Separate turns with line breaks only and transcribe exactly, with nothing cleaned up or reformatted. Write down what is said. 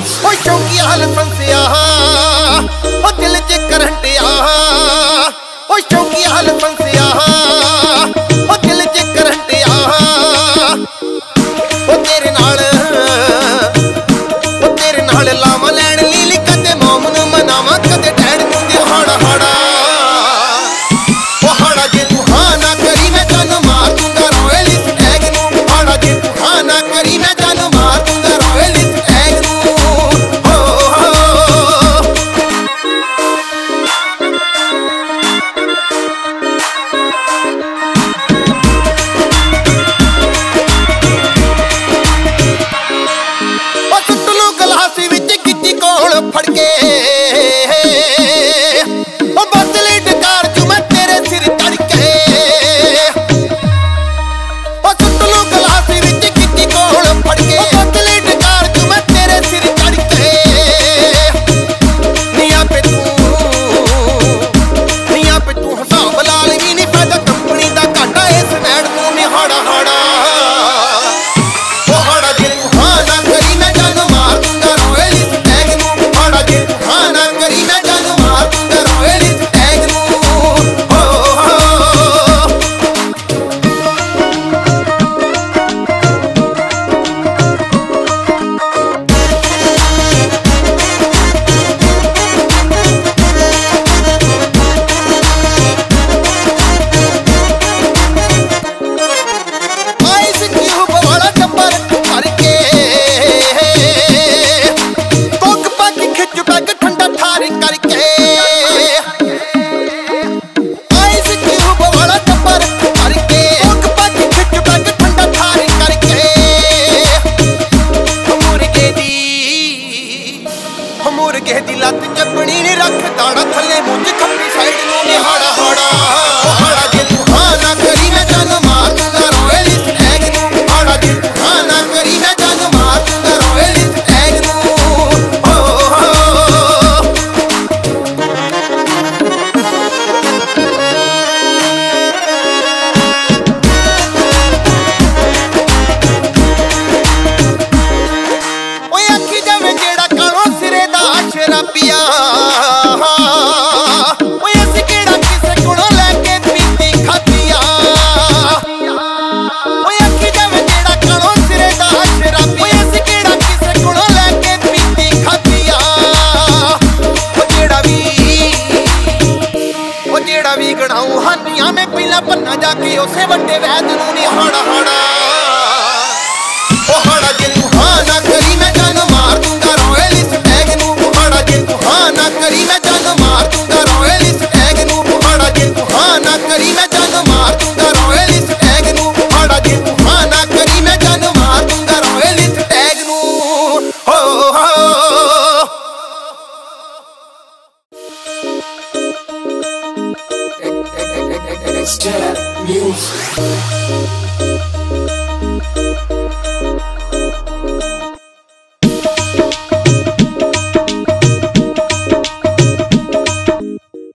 ओ शौकिया लसंसिया ओ दिल च करंट आ ओ शौकिया लसंसिया ओ दिल च करंट आ ओ तेरे नाल ओ तेरे नाल लावा लैन लीली कदे मोम नूं मनावा कदे डैड नूं दिहाड़ा हाड़ा ओ हाड़ा जे तू हां ना करी मैं जान मार दूंगा रॉयल इस टैग नूं हाड़ा जे तू हां ना करी मैं जान मार दूंगा रॉयल इस टैग नूं हो हो ओ सुट लो गलास विच किची कोल फड़ के ओ बदले डकार जू मैं तेरे सिर चढ़ के ओ सुट लो गलास विच किची कोल फड़ के ओ बदले डकार जू मैं तेरे सिर चढ़ के निया पे तू निया पे तू हिसाब ला लगी नहीं फायदा कंपनी दा घाटा इस मैड नूं निहाड़ा हाड़ा ओ हाड़ा जे तू हां ना करी मैं जान मार दूंगा रॉयल इस टैग नूं हाड़ा जे तू हां ना करी मैं जान मार दूंगा रॉयल इस टैग नूं हो हो आइस क्यूब वाला चंबर करके कोक पक खिच पैग ठंडा ठार करके आइस क्यूब वाला चंबर करके कोक पक खिच पैग ठंडा ठार करके मुर्गे दी मुर्गे दी लत चपणी ने रख दाड़ा थले मुंज खप्पी साइड नूं निहाड़ा हाड़ा ओ हाड़ा जे तू हां ना करी मैं जान मार दूंगा रॉयल इस टैग नूं हाड़ा जे तू हां ना करी मैं जान मार दूंगा रॉयल इस टैग नूं हो हो ओए आखी जावे जेड़ा कालो सिरे दा शराबिया ओए असीं केड़ा किसे कोलों लैके पीती खादिया ओए आखी जावे जेड़ा कालो सिरे दा शराबिया ओए असीं केड़ा किसे कोलों लैके पीती खादिया ओ जेड़ा वी ओ जेड़ा वी गणाऊं हानियां मैं पहला भन्ना जाके उसे वड्डे वैद नूं निहाड़ा हाड़ा ओ हाड़ा जे तू हां ना करी मैं जान मार दूंगा रॉयल इस टैग नूं हाड़ा जे तू हां ना करी मैं जान मार दूंगा रॉयल इस टैग नूं हाड़ा जे तू हां ना करी मैं जान मार दूंगा रॉयल इस टैग नूं हाड़ा जे तू हां ना करी मैं जान मार दूंगा रॉयल इस टैग नूं हो हो
Extra music.